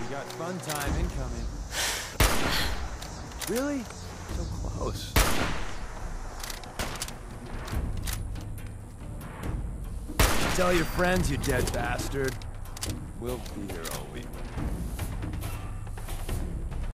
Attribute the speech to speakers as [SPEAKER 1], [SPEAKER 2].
[SPEAKER 1] got fun time incoming. Really? So close. Tell your friends, you dead bastard. We'll be here all week.